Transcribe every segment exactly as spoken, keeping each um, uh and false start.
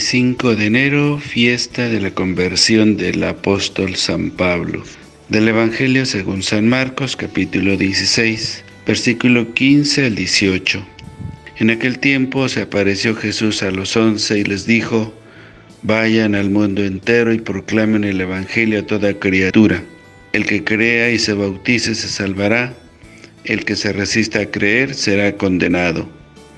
veinticinco de enero, fiesta de la conversión del apóstol San Pablo. Del Evangelio según San Marcos, capítulo dieciséis, versículo quince al dieciocho. En aquel tiempo se apareció Jesús a los once y les dijo: vayan al mundo entero y proclamen el Evangelio a toda criatura. El que crea y se bautice se salvará, el que se resista a creer será condenado.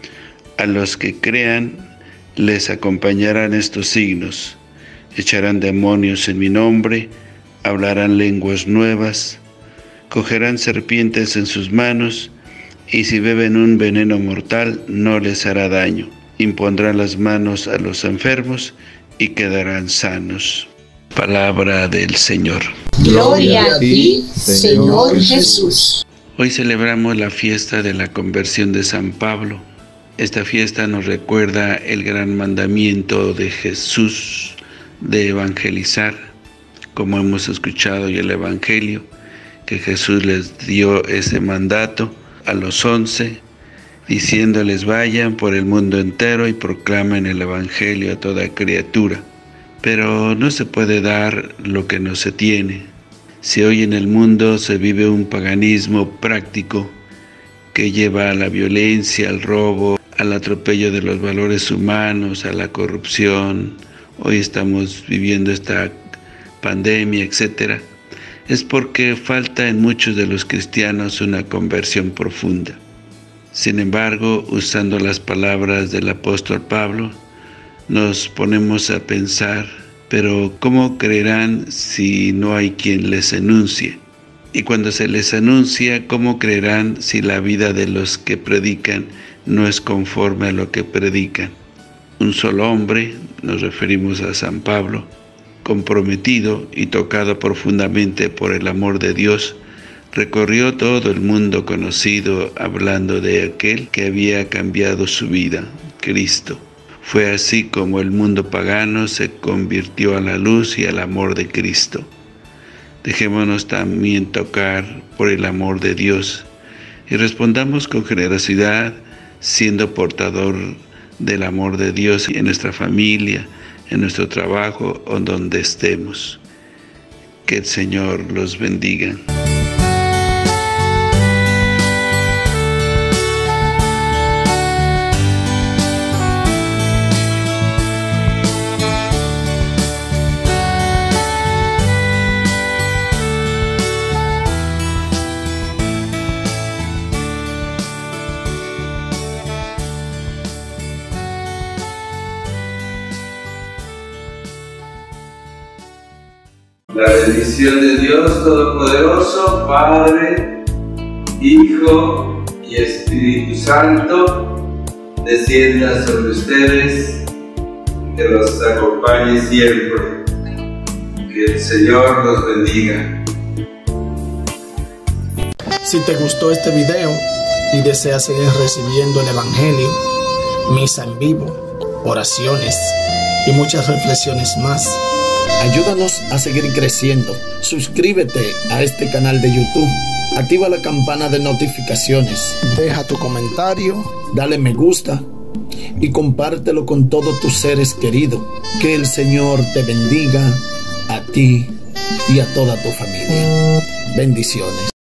A los que crean les acompañarán estos signos: echarán demonios en mi nombre, hablarán lenguas nuevas, cogerán serpientes en sus manos, y si beben un veneno mortal no les hará daño. Impondrán las manos a los enfermos y quedarán sanos. Palabra del Señor. Gloria a ti, Señor Jesús. Hoy celebramos la fiesta de la conversión de San Pablo. Esta fiesta nos recuerda el gran mandamiento de Jesús de evangelizar, como hemos escuchado en el Evangelio, que Jesús les dio ese mandato a los once, diciéndoles: vayan por el mundo entero y proclamen el Evangelio a toda criatura. Pero no se puede dar lo que no se tiene. Si hoy en el mundo se vive un paganismo práctico que lleva a la violencia, al robo, al atropello de los valores humanos, a la corrupción, hoy estamos viviendo esta pandemia, etcétera, es porque falta en muchos de los cristianos una conversión profunda. Sin embargo, usando las palabras del apóstol Pablo, nos ponemos a pensar: pero ¿cómo creerán si no hay quien les anuncie? Y cuando se les anuncia, ¿cómo creerán si la vida de los que predican no es conforme a lo que predican? Un solo hombre, nos referimos a San Pablo, comprometido y tocado profundamente por el amor de Dios, recorrió todo el mundo conocido hablando de aquel que había cambiado su vida, Cristo. Fue así como el mundo pagano se convirtió a la luz y al amor de Cristo. Dejémonos también tocar por el amor de Dios y respondamos con generosidad, siendo portador del amor de Dios en nuestra familia, en nuestro trabajo o donde estemos. Que el Señor los bendiga. La bendición de Dios Todopoderoso, Padre, Hijo y Espíritu Santo, descienda sobre ustedes, que los acompañe siempre. Que el Señor los bendiga. Si te gustó este video y deseas seguir recibiendo el Evangelio, misa en vivo, oraciones y muchas reflexiones más, ayúdanos a seguir creciendo. Suscríbete a este canal de YouTube, activa la campana de notificaciones, deja tu comentario, dale me gusta y compártelo con todos tus seres queridos. Que el Señor te bendiga a ti y a toda tu familia. Bendiciones.